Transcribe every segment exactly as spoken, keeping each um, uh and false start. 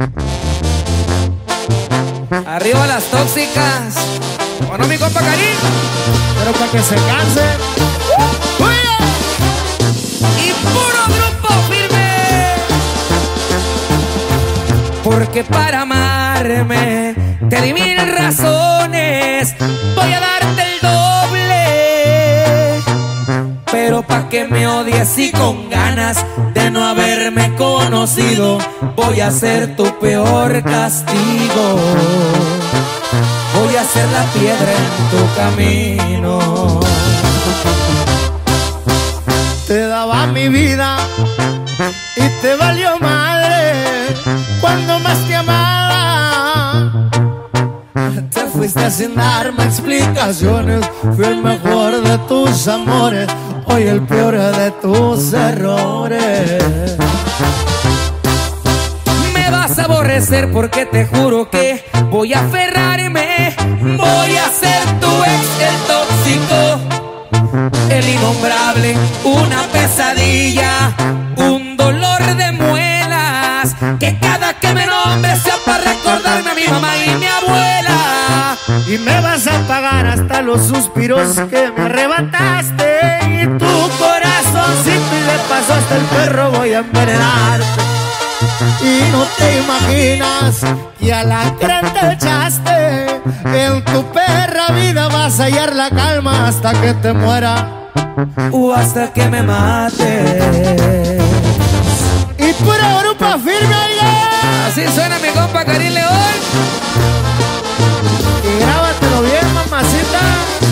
Arriba las tóxicas. Bueno, mi compa Karim. Pero para que se canse. Uh, y puro grupo firme. Porque para amarme te di mil razones. Voy a darte el doble. Pero pa' que me odies y con ganas de no haberme conocido, voy a ser tu peor castigo. Voy a ser la piedra en tu camino. Te daba mi vida y te valió madre cuando más te amaba. Te fuiste sin darme explicaciones. Fui el mejor de tus amores, hoy el peor de tus errores. Me vas a aborrecer porque te juro que voy a aferrarme. Voy a ser tu ex, el tóxico, el innombrable, una pesadilla, un dolor de muelas, que cada que me nombre sea para recordarme a mi mamá y mi abuela. Y me vas a pagar hasta los suspiros que me arrebataste. Y tu corazoncito y de paso hasta el perro voy a envenenarte. Y no te imaginas que a la gran te echaste. En tu perra vida vas a hallar la calma hasta que te muera o hasta que me mate. Y pura grupo firme, oiga. Así suena mi compa Karim León. Y grábatelo bien, mamacita.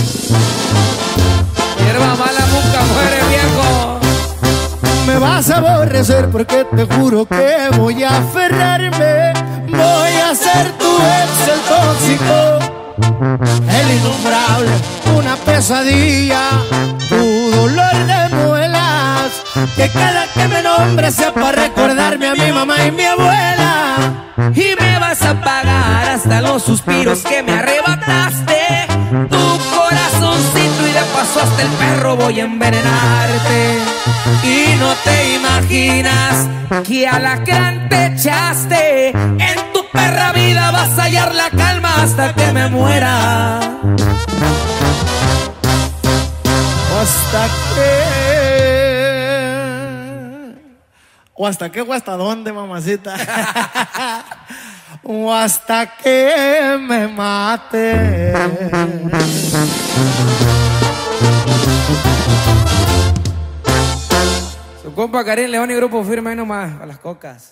Hierba mala nunca muere, viejo. Me vas a aborrecer porque te juro que voy a aferrarme. Voy a ser tu ex, el tóxico, el innombrable, una pesadilla, tu dolor de muelas, que cada que me nombre sea para recordarme a mi mamá y mi abuela. Y me vas a pagar hasta los suspiros que me arrebataste. Tu corazoncito y de paso hasta el perro voy a envenenarte. Y no te imaginas que alacrán te echaste. En tu perra vida vas a hallar la calma hasta que me muera. O hasta que... O hasta qué o hasta dónde, mamacita. O hasta que me mate. Su compa Karim León y grupo firme ahí nomás, a las cocas.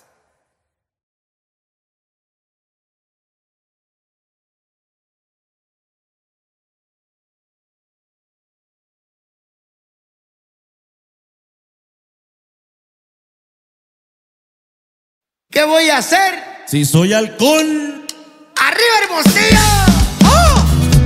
¿Qué voy a hacer? Si soy halcón. ¡Arriba, Hermosillo! ¡Oh!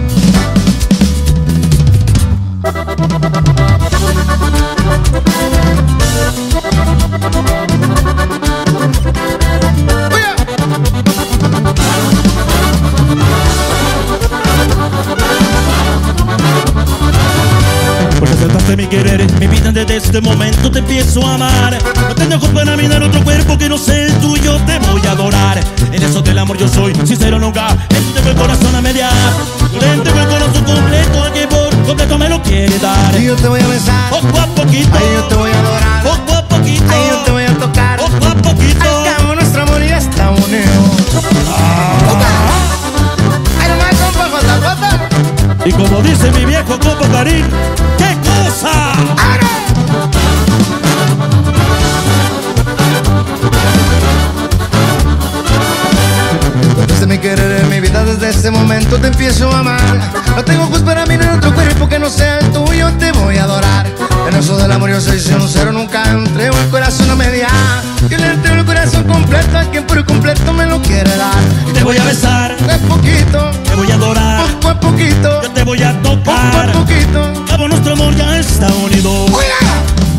Porque aceptaste mi querer, mi vida desde este momento te empiezo a amar. No te dejo para mirar otro cuerpo que no sea el tuyo, te voy a adorar. En eso del amor yo soy sincero nunca, en tengo el corazón a mediar. Yo tengo el corazón completo, al que por completo me lo quiere dar. Y yo te voy a besar, poco a poquito. ahí yo te voy a adorar, poco a poquito. ahí yo te voy a tocar, poco a poquito. al cabo nuestro amor ya está unido. ¡Ay, nomás, compa, Jota, Jota! Y como dice mi viejo compa Karim, ¡qué cosa! Desde mi querer en mi vida, desde este momento te empiezo a amar. No tengo ojos para mirar otro cuerpo que no sea el tuyo, te voy a adorar. En eso del amor yo soy sincero, nunca entrego el corazón a media. Yo le entrego el corazón completo a quien por completo me lo quiere dar. Te voy a besar, poco a poquito, te voy a adorar, poco a poquito, yo te voy a poco tocar. a poquito. Cabo nuestro amor ya está unido. ¡Oiga!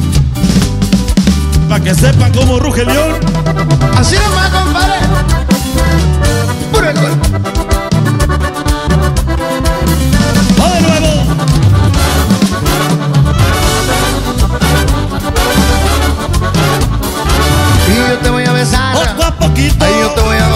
Pa' que sepan cómo ruge el león. Así nomás, compadre. Puro el gol. ¡Va de nuevo! Y yo te voy a besar, Poco a poquito. ahí yo te voy a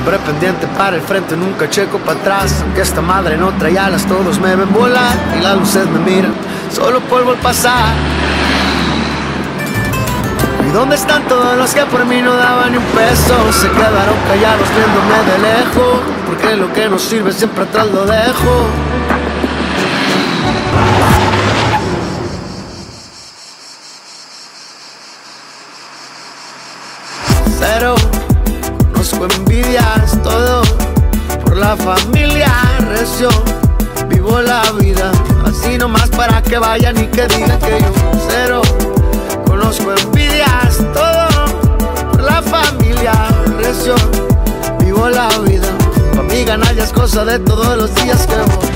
Siempre pendiente para el frente, nunca checo para atrás. Aunque esta madre no trae alas, todos me ven volar y las luces me miran, solo polvo al pasar. ¿Y dónde están todos los que por mí no daban ni un peso? Se quedaron callados viéndome de lejos, porque lo que no sirve siempre atrás lo dejo. Cero, conozco envidias, todo por la familia recio. Vivo la vida así nomás para que vayan y que digan que yo cero. Conozco envidias, todo por la familia recio. Vivo la vida, pa' mí ganar ya es cosa de todos los días que voy.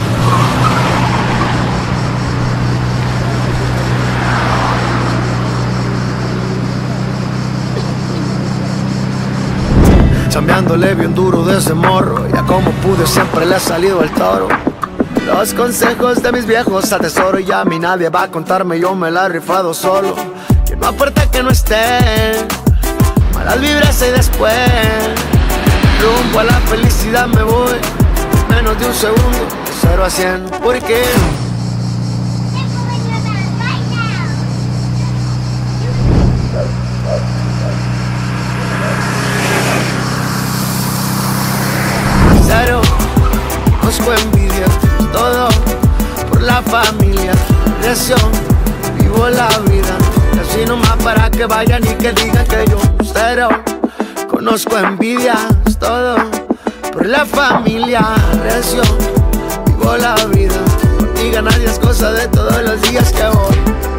Chambeándole bien duro desde morro, ya como pude siempre le ha salido el toro. Los consejos de mis viejos atesoro y a mí nadie va a contarme, yo me la he rifado solo. Que no aporta que no esté, malas vibras y después rumbo a la felicidad me voy. Menos de un segundo, de cero a cien, porque cero, conozco envidia, todo por la familia recio. Vivo la vida así nomás para que vayan y que digan que yo cero. Conozco envidia, todo por la familia recio. Vivo la vida y ganar diez cosas de todos los días que voy.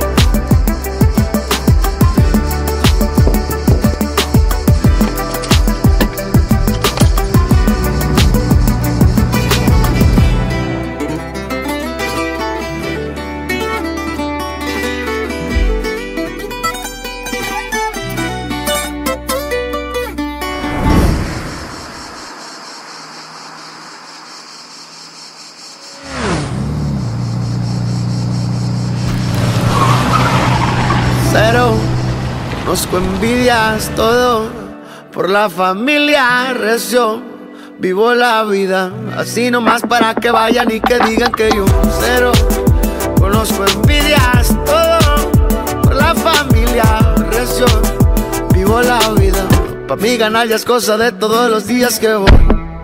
Cero, conozco envidias, todo por la familia recio. Vivo la vida así nomás para que vayan y que digan que yo cero. Conozco envidias, todo por la familia recio. Vivo la vida, pa' mí ganar ya es cosa de todos los días que voy.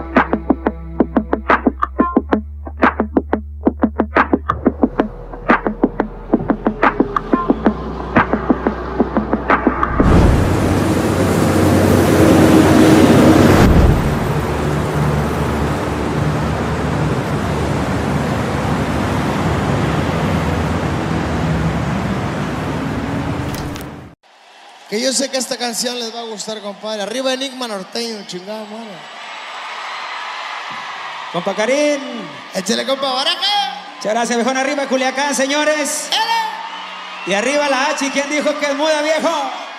Que yo sé que esta canción les va a gustar, compadre. Arriba Enigma Norteño, chingada madre. Compa Karim. Échale, compa Baraja. Muchas gracias, viejón. Arriba Culiacán, señores. ¡Ele! Y arriba la H. ¿Quién dijo que es muda, viejo?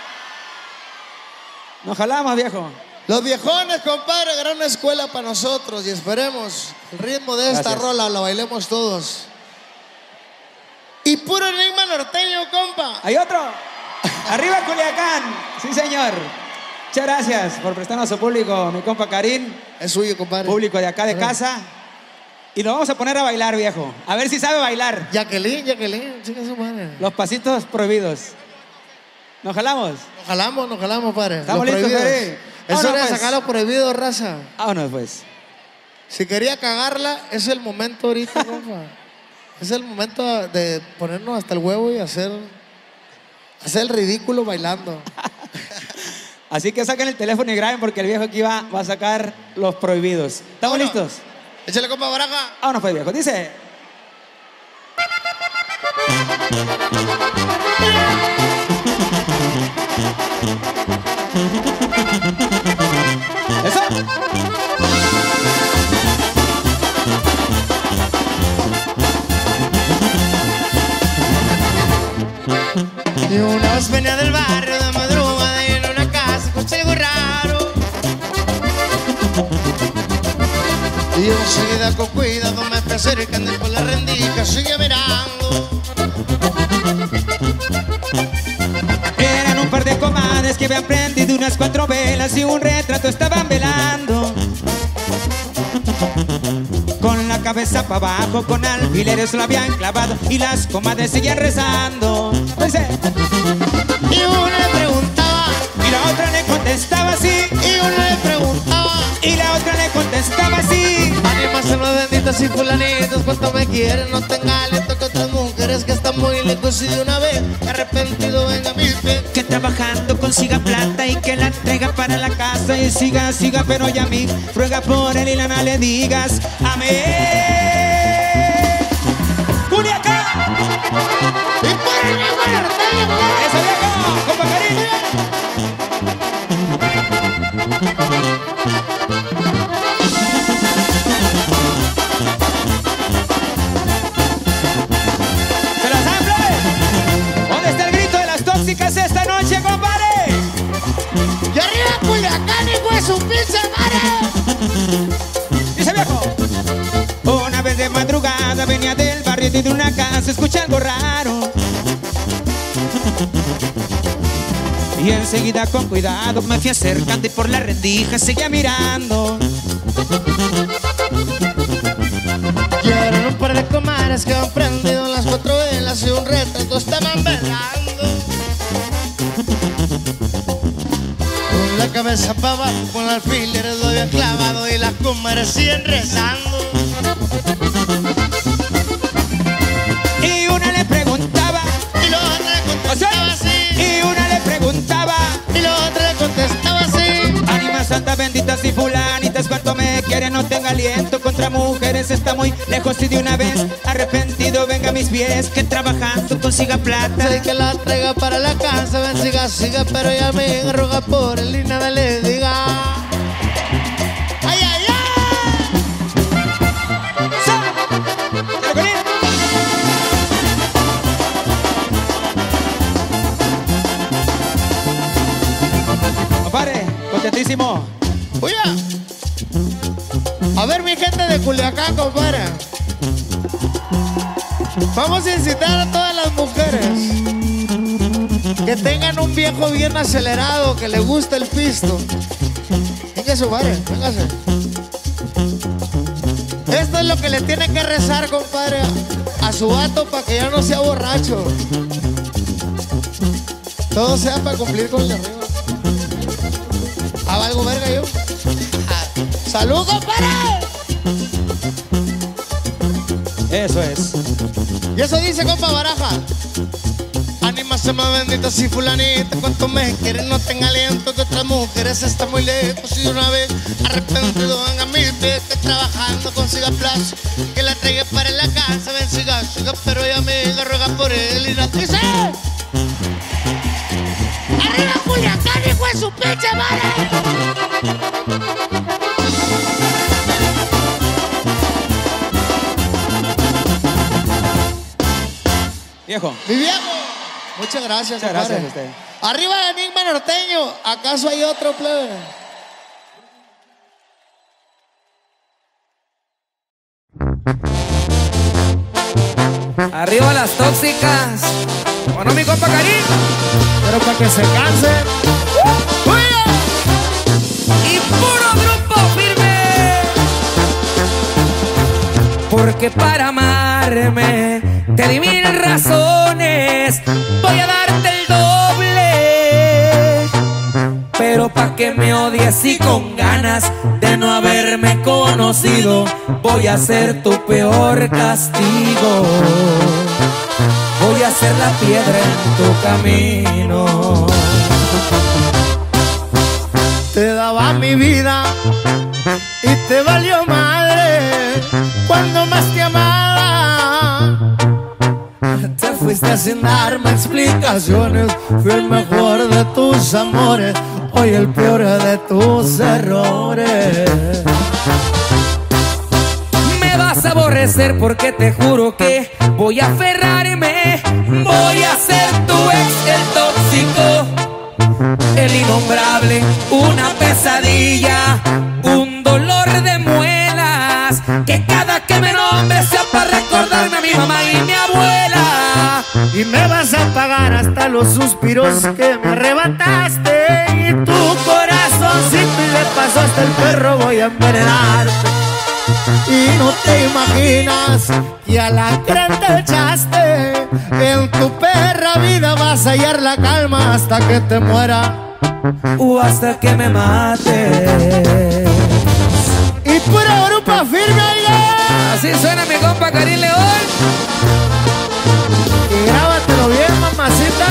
Nos jalamos, viejo. Los viejones, compadre, gran escuela para nosotros. Y esperemos el ritmo de esta Gracias. rola lo bailemos todos. Y puro Enigma Norteño, compa. ¿Hay otro? Arriba Culiacán. Sí, señor. Muchas gracias por prestarnos a su público, mi compa Karim. Es suyo, compadre. Público de acá de casa. Y nos vamos a poner a bailar, viejo. A ver si sabe bailar. Jacqueline, Jacqueline, chica su madre. Los pasitos prohibidos. ¿Nos jalamos? Nos jalamos, nos jalamos, padre. ¿Estamos Los listos, prohibidos. Fede? Es Vámonos, hora de pues. sacar los prohibidos, raza. Vámonos, pues. Si quería cagarla, es el momento ahorita, compa. Es el momento de ponernos hasta el huevo y hacer, hacer el ridículo bailando. Así que saquen el teléfono y graben porque el viejo aquí va, va a sacar los prohibidos. ¿Estamos Vámonos. listos? Échale, compa Baraja. Vámonos, pues, viejo. Dice... ¡Eso! Y una vez venía del barrio de madrugada y en una casa escuché algo raro. Y yo enseguida con cuidado me fui acercando y por la rendija sigue mirando. Eran un par de comadres que habían prendido unas cuatro velas y un retrato estaban velando. cabeza para abajo con alfileres lo habían clavado y las comadres seguían rezando. Dice. Y una le preguntaba y la otra le contestaba así. Y una le preguntaba y la otra le contestaba así. Ánimas en los benditos y fulanitos, cuánto me quieren, no tenga aliento con otras mujeres que están muy lejos y de una vez arrepentido venga a mis pies. Que trabajando consiga plata y que la entrega para la casa y siga, siga, pero ya a mí ruega por él y la no le digas amén. ¡Culiacán! ¡Y por el mismo norteño! ¡Eso viejo! ¡Compa cariño! ¡Se las hambre! ¿Dónde está el grito de las tóxicas esta noche, compadre? ¡Y arriba Culiacán, hijo de su pinche madre! Dice viejo. Una vez de madrugada venía del barrio y de una casa escuché algo raro. Y enseguida con cuidado me fui acercando y por la rendija seguía mirando. Y eran un par de comadres que han prendido las cuatro velas y un retrato estaban velando. Con la cabeza para abajo, con alfileres lo habían clavado y las comadres siguen rezando. Y una le preguntaba y la otra le contestaba así. Y una le preguntaba y la otra le contestaba así. Ánimas santas benditas y fulanitas, cuánto me quieren, no tenga aliento contra mujeres, está muy lejos y de una vez arrepentido venga a mis pies, que trabajando consiga plata y que la traiga para la casa, ven siga, siga, pero ella me roga por él y nada le diga. ¡Ay, ay, ay! Compadre, contentísimo. Oye, a ver mi gente de Culiacán, compadre. Vamos a incitar a todas las mujeres que tengan un viejo bien acelerado, que le guste el pisto. Venga su madre, véngase. Esto es lo que le tienen que rezar, compadre, a su vato para que ya no sea borracho. Todo sea para cumplir con el de arriba. Ah, valgo verga yo. ¡Salud, compadre! Eso es. Y eso dice, compa Baraja. Ánimas más benditas y fulanitas, cuánto me quieren, no tenga aliento que otras mujeres están muy lejos y de una vez arrepentido venga a mis pies, que trabajando consiga plazo, que la traiga para la casa, ven siga, siga, pero ella me ruega por él y no dice. ¡Arriba Culiacán, hijo de su pinche madre! Viejo. Mi viejo. Muchas gracias, Muchas compadre. gracias a usted. Arriba el Enigma Norteño. ¿Acaso hay otro, plebe? Arriba las tóxicas. Bueno, mi compa Karim. Pero para que se canse. Y puro grupo firme. Porque para amarme te di mil razones. Voy a darte el doble. Pero pa' que me odies y con ganas de no haberme conocido, voy a ser tu peor castigo. Voy a ser la piedra en tu camino. Te daba mi vida y te valió madre cuando más te amaba. Te fuiste sin darme explicaciones. Fui el mejor de tus amores, hoy el peor de tus errores. Me vas a aborrecer porque te juro que voy a aferrarme. Voy a ser tu ex, el tóxico, el innombrable, una pesadilla, un dolor de muelas, que cada que me nombres sea para recordarme a mi mamá y mi abuela. Y me vas a pagar hasta los suspiros que me arrebataste, y tu corazoncito y de paso hasta el perro voy a envenenarte. Y no te imaginas que a la gran te echaste. En tu perra vida vas a hallar la calma hasta que te muera o hasta que me mate. Y pura grupa firme, oiga. Así suena mi compa Karim León. Y grábatelo bien, mamacita.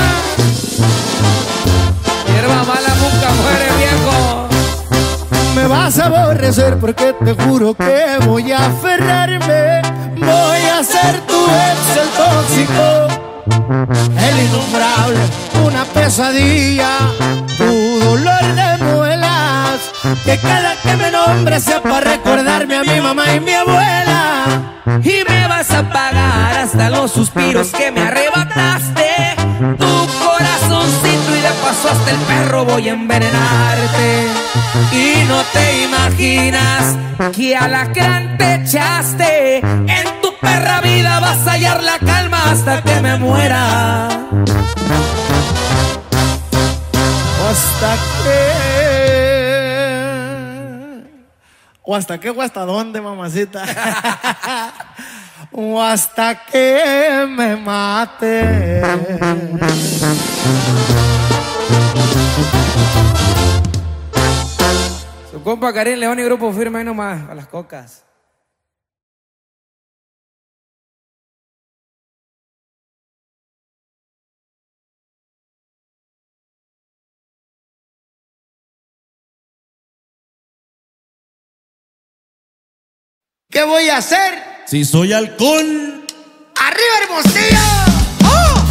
Hierba mala nunca muere, viejo. Me vas a aborrecer porque te juro que voy a aferrarme. Voy a ser tu ex, el tóxico, el innombrable, una pesadilla, tu dolor de muelas. Que cada que me nombres sea para recordarme a mi mamá y mi abuela. Y me vas a pagar hasta los suspiros que me arrebataste. Tu corazoncito y de paso hasta el perro voy a envenenarte. Y no te imaginas que alacrán te echaste. En tu perra vida vas a hallar la calma hasta que me muera. O hasta que... O hasta qué o hasta dónde, mamacita. O hasta que me mate. Su compa Karim León y grupo firme ahí nomás, a las cocas. ¿Qué voy a hacer? Si soy halcón. ¡Arriba, Hermosillo! ¡Oh!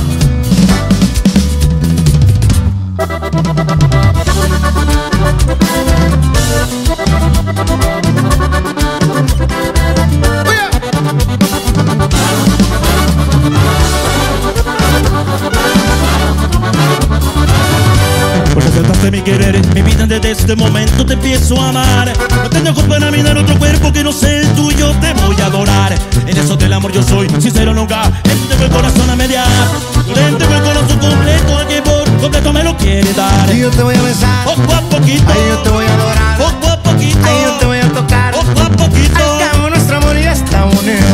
Porque aceptaste mi querer, mi vida desde este momento te empiezo a amar. No tengo para mirar otro cuerpo que no sea el tuyo, te voy a adorar. En eso del amor yo soy sincero nunca. Tengo el corazón a mediar, tengo el corazón completo, al que por completo me lo quiere dar. Y yo te voy a besar, poco a poquito. ahí yo te voy a adorar, poco a poquito. ahí yo te voy a tocar, poco a poquito. al cabo nuestro amor ya está unido.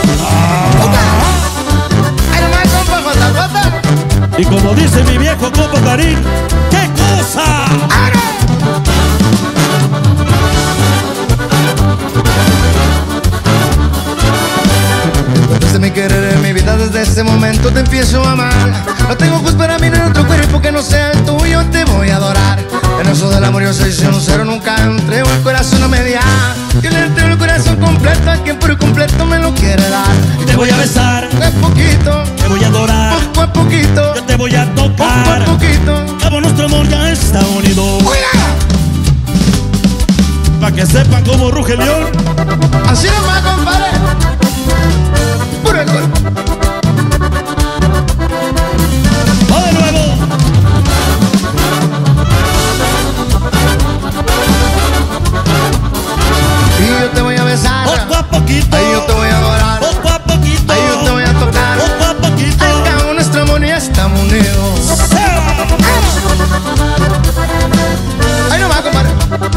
Ay, nomás, compa, Jota, Jota. Y como dice mi viejo compa Karim, ¡qué cosa! Desde mi querer en mi vida, desde ese momento te empiezo a amar. No tengo ojos para mirar otro cuerpo que no sea el tuyo, te voy a adorar. En eso del amor yo soy sincero, nunca entrego el corazón a media. Yo le entrego el corazón completo a quien por completo me lo quiere dar. Te voy a besar, De poquito, te voy a adorar, poco a poquito, yo te voy a poco a tocar. poquito. Cabo nuestro amor ya está unido. ¡Oiga! Pa' que sepan cómo ruge el león. Así nomás, compadre. Puro el gol. ¡Va de nuevo! Y yo te voy a besar, Poco a poquito. ahí yo te voy a adorar, Poco a poquito. ahí yo te voy a tocar. Poco a poquito. Al cabo nuestro amor ya estamos unidos. Ahí nomás, compadre.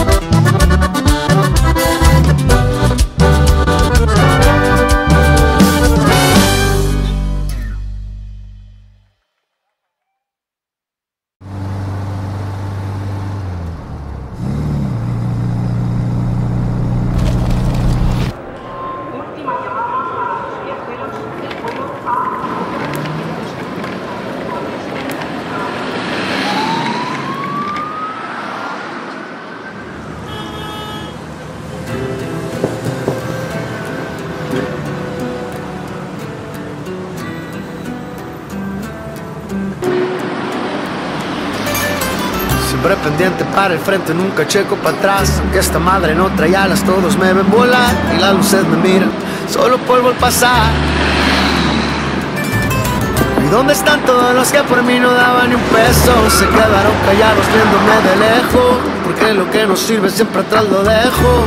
Siempre pendiente para el frente, nunca checo para atrás. Aunque esta madre no trae alas, todos me ven volar y las luces me miran, solo polvo al pasar. ¿Y dónde están todos los que por mí no daban ni un peso? Se quedaron callados viéndome de lejos, porque lo que no sirve siempre atrás lo dejo.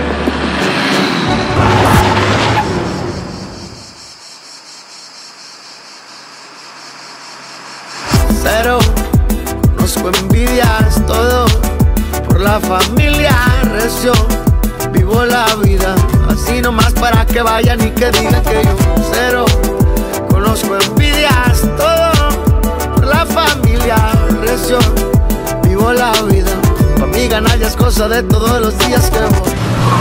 Cero, conozco envidias, todo por la familia recio. Vivo la vida así para que vayan y que digan que yo cero. Conozco envidias, todo por la familia, recio. Vivo la vida, pa' mí ganar ya es cosa de todos los días que voy.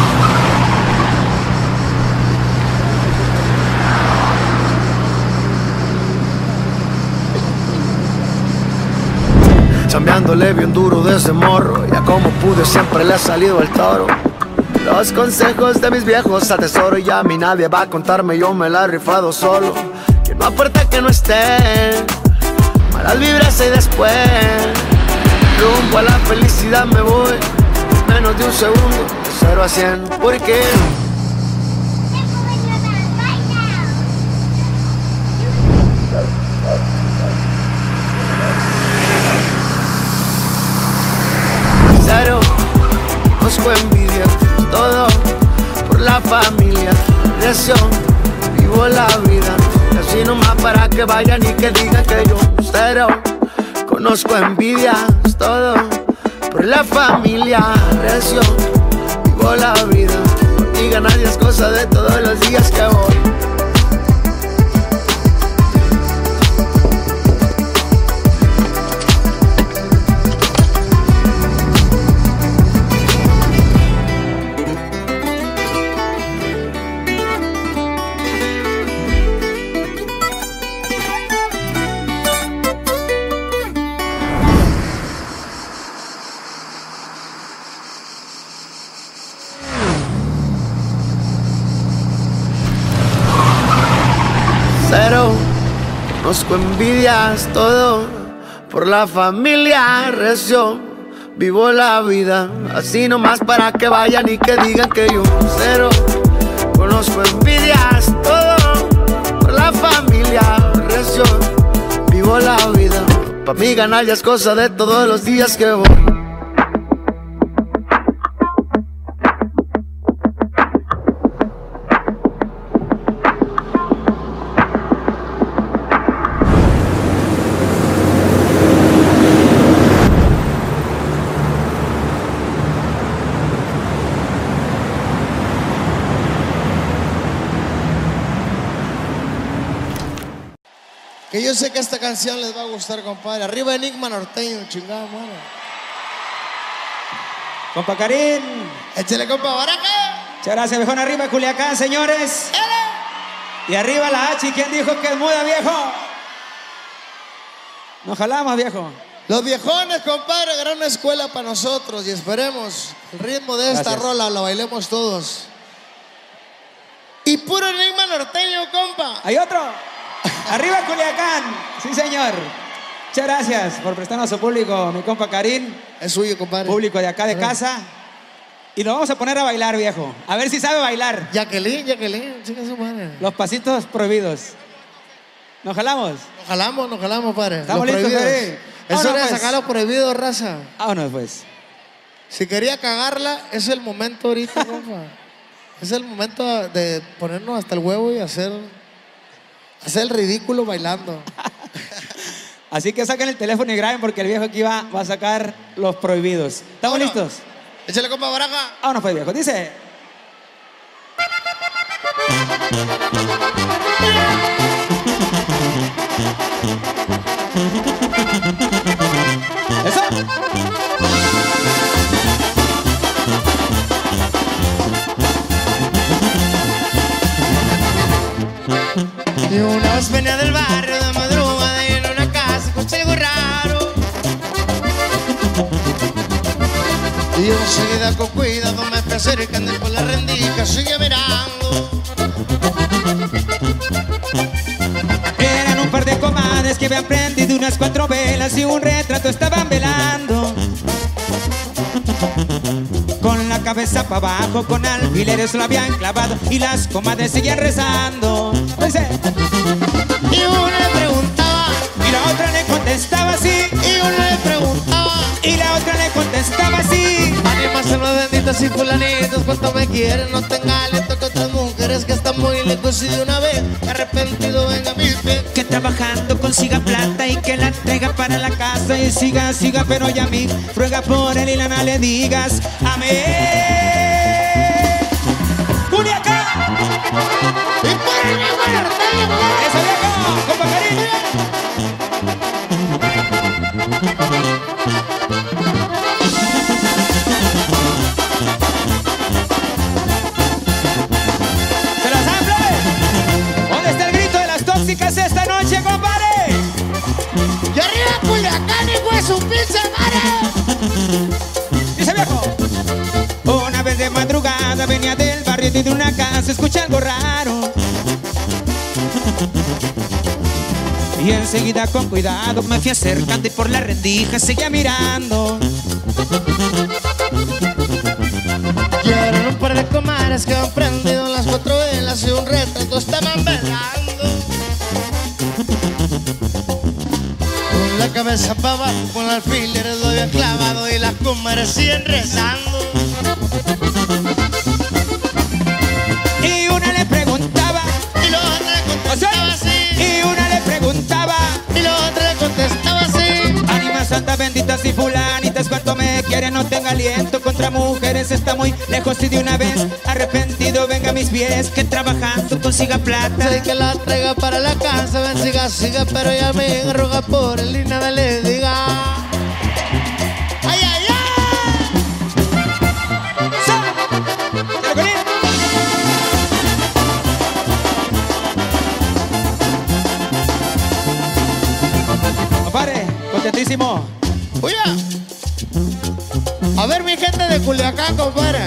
Chambeándole bien duro desde morro, ya como pude siempre le ha salido el toro. Los consejos de mis viejos atesoro y ya a mí nadie va a contarme, yo me la he rifado solo. Que no aporta que no esté, malas vibras y después rumbo a la felicidad me voy. Menos de un segundo, de cero a cien, porque cero, conozco envidia, todo por la familia, recio, vivo la vida, así nomás para que vayan y que digan que yo cero, conozco envidia, todo por la familia, recio, vivo la vida, y ganar es cosa de todos los días que voy. Cero, conozco envidias, todo por la familia, recio, vivo la vida, así nomás para que vayan y que digan que yo cero, conozco envidias, todo por la familia, recio, vivo la vida, pa' mí ganar ya es cosa de todos los días que voy. Que yo sé que esta canción les va a gustar, compadre. Arriba Enigma Norteño, chingada madre. Compa Karim. Échale, compa Baraja. Muchas gracias, viejón. Arriba Culiacán, señores. Y arriba la H. ¿Quién dijo que es muda, viejo? Nos jalamos, viejo. Los viejones, compadre, gran escuela para nosotros. Y esperemos el ritmo de esta Gracias. rola lo bailemos todos. Y puro Enigma Norteño, compa. ¿Hay otro? Arriba Culiacán. Sí, señor. Muchas gracias por prestarnos a su público, mi compa Karim. Es suyo, compadre. Público de acá de casa. Y nos vamos a poner a bailar, viejo. A ver si sabe bailar. Jacqueline, Jacqueline, chica su madre. Los pasitos prohibidos. ¿Nos jalamos? Nos jalamos, nos jalamos, padre. ¿Estamos Los listos, prohibidos. Karim? Eso Vámonos, era pues. sacar los prohibidos, raza. Vámonos, pues. Si quería cagarla, es el momento ahorita, compa. Es el momento de ponernos hasta el huevo y hacer, hacer el ridículo bailando. Así que saquen el teléfono y graben porque el viejo aquí va, va a sacar los prohibidos. ¿Estamos Vámonos. listos? Échale, compa Baraja. Vámonos, pues, viejo. Dice... ¿Eso? Y una vez venía del barrio de madrugada y en una casa escuché algo raro. Y yo enseguida con cuidado me fui acercando y por la rendica sigue mirando. Eran un par de comadres que habían prendido unas cuatro velas y un retrato estaban velando. Con la cabeza para abajo, con alfileres lo habían clavado y las comadres seguían rezando. Dice. Y una le preguntaba, Y la otra le contestaba así. y una le preguntaba, Y la otra le contestaba así. ánimas en los benditos y fulanitos, cuánto me quieren, no tenga aliento que otras mujeres que están muy lejos y de una vez arrepentido venga a mis pies. Que trabajando consiga plata y que la traiga para la casa y siga, siga, pero ya a mí ruega por él y la no le digas amén. Culiacán. Y por el viejo norteño, compadre. ¡Eso, viejo! ¡Compa cariño! ¡Se las hambre! ¿Dónde está el grito de las tóxicas esta noche, compadre? Y arriba Culiacán, hijo de su pinche madre. Dice viejo. Una vez de madrugada venía del barrio y de una casa escuché algo raro. Y enseguida con cuidado me fui acercando y por la rendija seguía mirando. Y eran un par de comadres que han prendido las cuatro velas y un retrato estaban velando. Con la cabeza para abajo, con alfileres lo habían clavado y las comadres siguen rezando. Y una le preguntaba, Y la otra le contestaba así. y una le preguntaba, Y la otra le contestaba así. ánimas santas benditas y fulanitas, cuanto me quieren no tenga aliento contra mujeres está muy lejos y de una vez arrepentido venga a mis pies que trabajando consiga plata. Sé que la traiga para la casa, ven siga, siga, pero ella me roga por él y nada le diga. ¡Ay, ay, ay! ¡Sa! ¿Quiere con él? Compadre, contentísimo. Oye, a ver mi gente de Culiacán, compadre.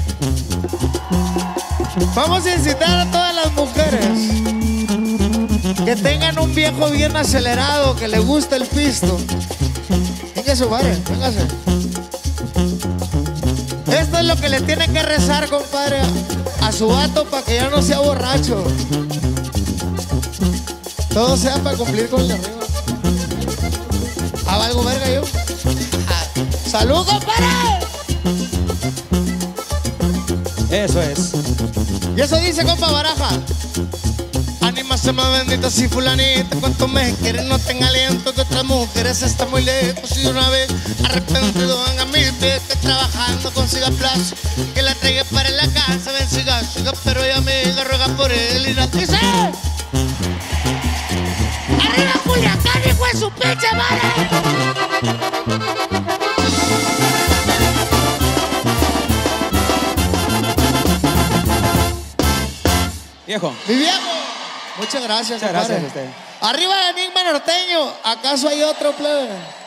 Vamos a incitar a todas las mujeres que tengan un viejo bien acelerado, que le guste el pisto. Véngase, compadre, véngase. Esto es lo que le tiene que rezar, compadre, a su vato para que ya no sea borracho. Todo sea para cumplir con el de arriba. ¿Ah, valgo verga yo? Ah, ¡salud, compadre! Eso es. Y eso dice, compa Baraja. Ánimas más benditas y fulanita, cuanto me quieren no tenga aliento, que otras mujeres están muy lejos y de una vez arrepentido venga a mis pies que trabajando consiga plazo, que la traiga para la casa, ven siga, siga, pero ella me ruega por él y la dice. ¡Arriba Culiacán, hijo de su pinche madre! Viejo. Mi viejo, muchas gracias, Muchas gracias compadre. a usted. Arriba Enigma Norteño, ¿acaso hay otro plebe?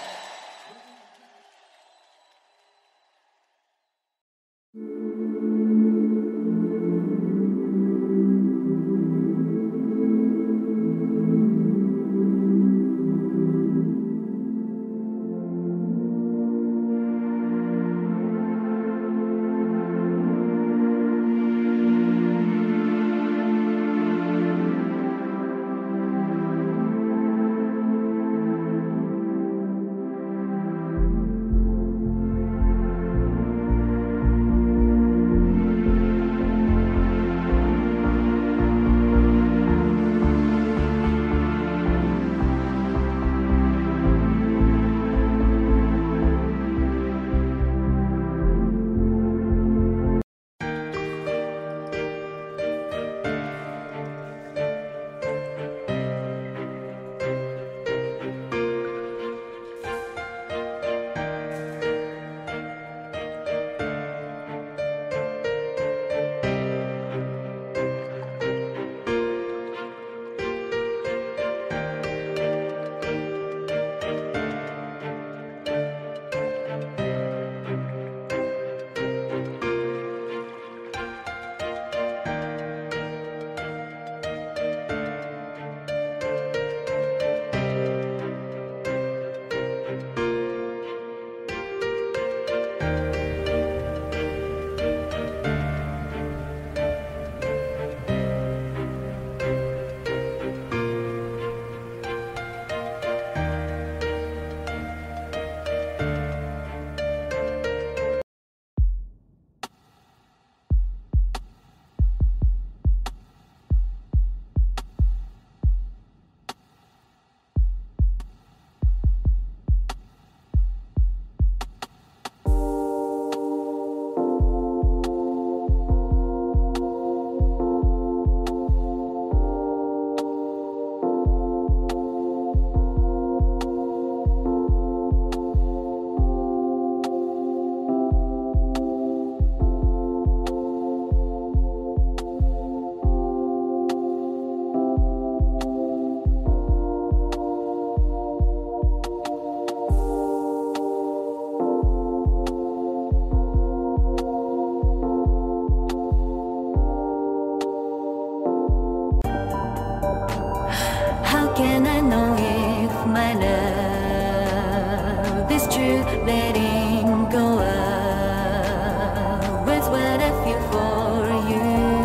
letting go of was what I feel for you.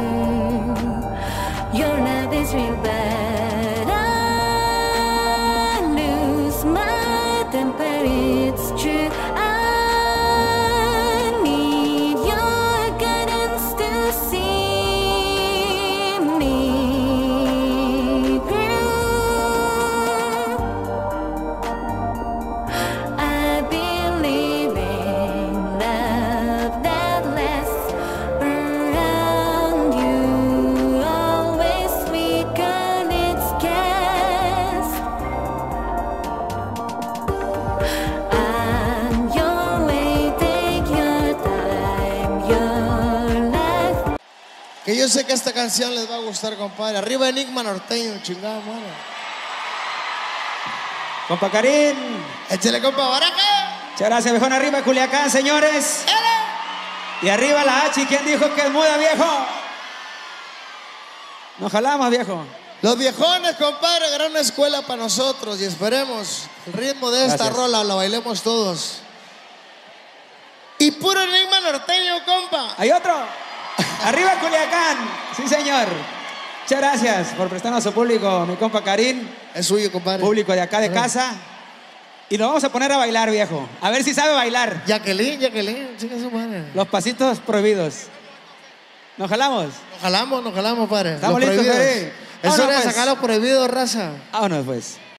Your love is real, but I lose my temper. It's true. I need your guidance to see me through. I believe in love that lasts around you, always weaken its cast. I'm your way, take your time, your life. Que yo sé que esta canción les va a gustar, compadre. Arriba Enigma Norteño, chingada madre. Compa Karim. Échale, compa Baraja. Muchas gracias, viejón. Arriba Culiacán, señores. Y arriba la H. ¿Quién dijo que es muda, viejo? Nos jalamos, viejo. Los viejones, compadre, gran escuela para nosotros. Y esperemos el ritmo de esta Gracias. rola la bailemos todos. Y puro Enigma Norteño, compa. ¿Hay otro? Arriba Culiacán. Sí, señor. Muchas gracias por prestarnos a su público, mi compa Karim. Es suyo, compadre. Público de acá de Ajá. casa. Y nos vamos a poner a bailar, viejo. A ver si sabe bailar. Jacqueline, Jacqueline, chica su madre. Los pasitos prohibidos. ¿Nos jalamos? Nos jalamos, nos jalamos, padre. ¿Estamos Los listos, prohibidos. Fede? Es Vámonos, hora de pues. sacar los prohibidos, raza. Vámonos, pues.